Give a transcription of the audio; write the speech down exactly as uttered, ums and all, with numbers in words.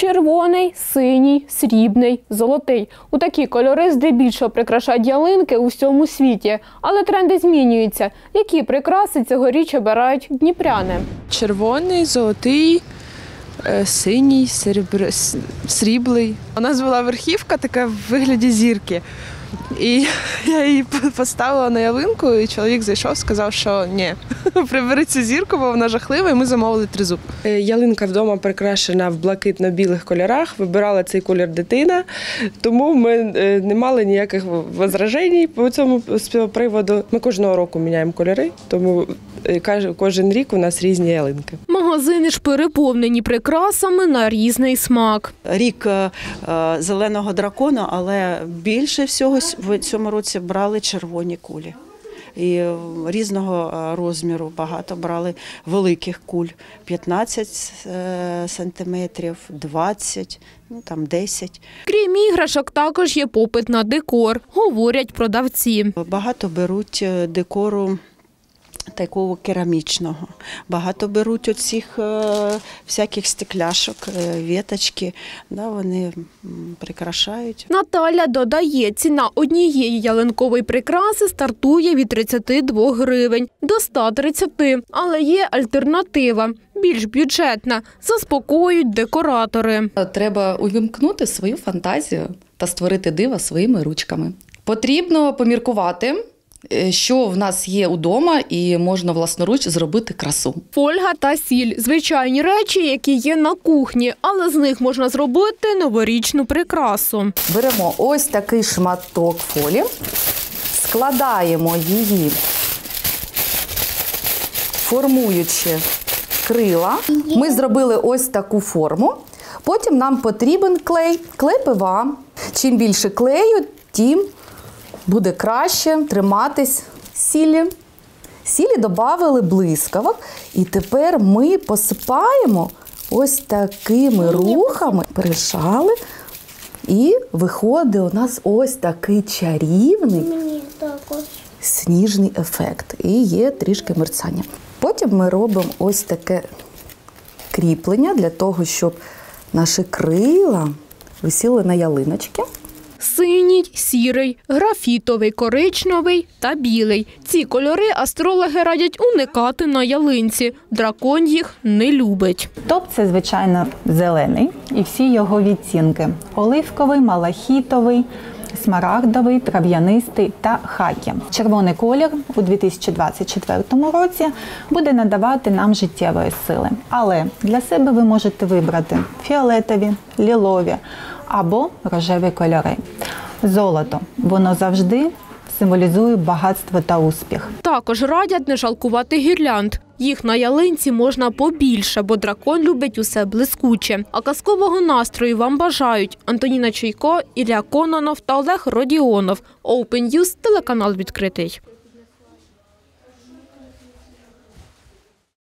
Червоний, синій, срібний, золотий. У такі кольори здебільшого прикрашають ялинки у всьому світі. Але тренди змінюються. Які прикраси цьогоріч обирають дніпряни? Червоний, золотий, синій, серебр... сріблий. У нас була верхівка така в вигляді зірки. І я її поставила на ялинку, і чоловік зайшов, сказав, що ні, прибери цю зірку, бо вона жахлива, і ми замовили тризуб. Ялинка вдома прикрашена в блакитно-білих кольорах, вибирала цей колір дитина, тому ми не мали ніяких возражень по цьому приводу. Ми кожного року міняємо кольори, тому кожен рік у нас різні ялинки. Магазини ж переповнені прикрасами на різний смак. Рік зеленого дракона, але більше всього в цьому році брали червоні кулі. І різного розміру багато брали великих куль. п'ятнадцять сантиметрів, двадцять, ну там десять. Крім іграшок, також є попит на декор, говорять продавці. Багато беруть декору такого керамічного. Багато беруть оцих е, всяких стекляшок, е, віточки, да, вони прикрашають. Наталя додає, ціна однієї ялинкової прикраси стартує від тридцяти двох гривень до ста тридцяти. Але є альтернатива, більш бюджетна, заспокоюють декоратори. Треба увімкнути свою фантазію та створити диво своїми ручками. Потрібно поміркувати, що в нас є удома, і можна власноруч зробити красу. Фольга та сіль – звичайні речі, які є на кухні, але з них можна зробити новорічну прикрасу. Беремо ось такий шматок фолі, складаємо її, формуючи крила. Ми зробили ось таку форму. Потім нам потрібен клей, клей ПВА. Чим більше клею, тим буде краще триматись сіллі. Сіллі додали блискавок. І тепер ми посипаємо ось такими рухами, пережали. І виходить у нас ось такий чарівний сніжний ефект. І є трішки мерцання. Потім ми робимо ось таке кріплення для того, щоб наші крила висіли на ялиночки. Синій, сірий, графітовий, коричневий та білий. Ці кольори астрологи радять уникати на ялинці. Дракон їх не любить. Топ – це, звичайно, зелений і всі його відтінки. Оливковий, малахітовий, смарагдовий, трав'янистий та хакі. Червоний колір у дві тисячі двадцять четвертому році буде надавати нам життєвої сили. Але для себе ви можете вибрати фіолетові, лілові або рожеві кольори. Золото. Воно завжди символізує багатство та успіх. Також радять не жалкувати гірлянд. Їх на ялинці можна побільше, бо дракон любить усе блискуче. А казкового настрою вам бажають Антоніна Чуйко, Ілля Кононов та Олег Родіонов. Open News, телеканал відкритий.